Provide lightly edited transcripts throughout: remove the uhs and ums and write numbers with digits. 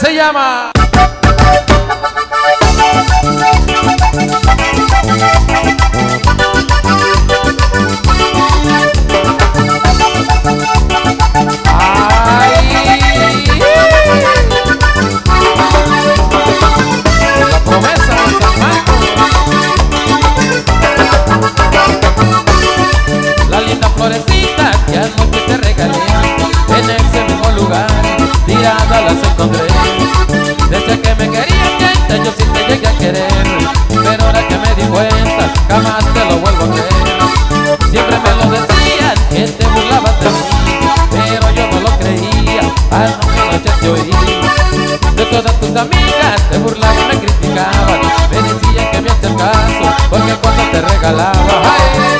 Se llama La promesa de San Marcos. La linda florecita que anoche te regalé, en ese mismo lugar tirada las encontré. Desde que me querías gente yo sí te llegué a querer, pero ahora que me di cuenta jamás te lo vuelvo a creer. Siempre me lo decían que te burlabas de mí, pero yo no lo creía, anoche te oí. De todas tus amigas te burlaban, me criticaban, me decían que me hacías caso porque cuando te regalaba, ¡ay!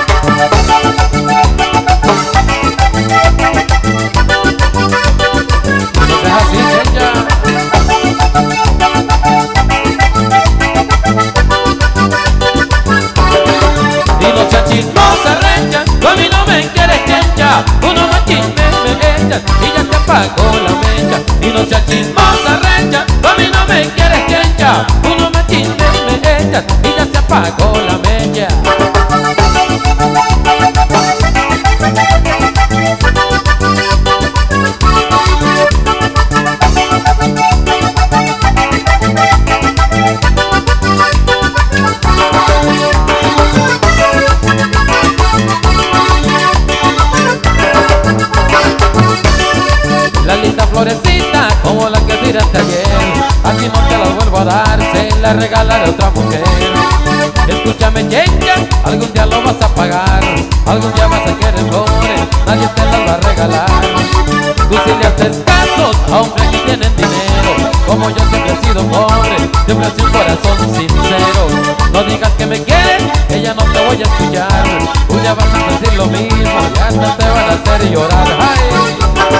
Chismosa recha, tú a mí no me quieres chencha, uno más chisme me echas y ya te apagó la mecha. Y no seas chismosa recha, tú a mí no me quieres chencha, uno más chisme me echas y ya te apagó la mecha. Florecita como la que tiraste ayer, así no te la vuelvo a dar, se la regalaré a otra mujer. Escúchame chencha, algún día lo vas a pagar, algún día vas a querer pobre, nadie te la va a regalar. Tú si le haces casos a hombres que tienen dinero, como yo siempre he sido pobre, siempre he sido un corazón sincero. No digas que me quieres, que ya no te voy a escuchar, tú ya vas a decir lo mismo y hasta te van a hacer llorar. ¡Ay!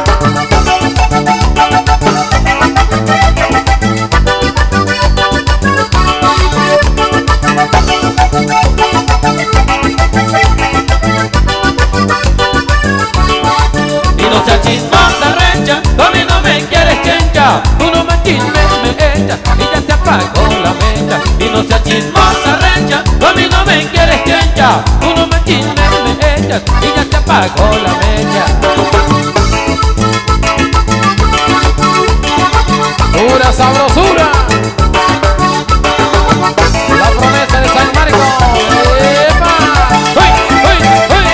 Y no seas chismosa recha, tú a mí no me quieres chencha, tú no me chismes me echas y ya se apagó la mecha. Y no seas chismosa recha, tú a mí no me quieres chencha, tú no me chismes me echas y ya se apagó la mecha. Pura sabrosura, la promesa de San Marcos. ¡Epa! ¡Uy, uy, uy!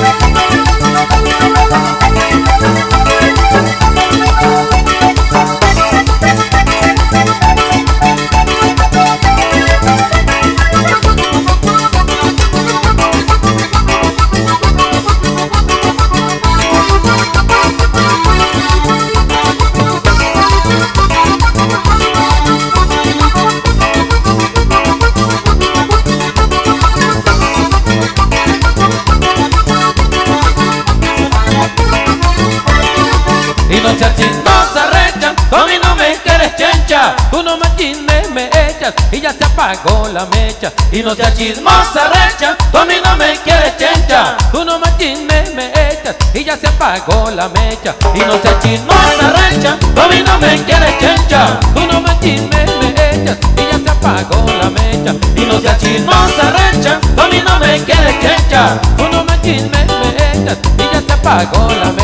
Y no seas chismosa recha, tú a mí no me quieres chencha, tú no más chismes me echas y ya se apagó la mecha. Y no seas chismosa recha, tú a mí no me quieres chencha, tú no más chismes me echas y ya se apagó la mecha. Y no seas chismosa recha, tú a mí no me quieres chencha, tú no más chismes me echas y ya se apagó la mecha. Y no seas chismosa recha, tú a mí no me quieres chencha, tú no más chismes me echas y ya se apagó la mecha.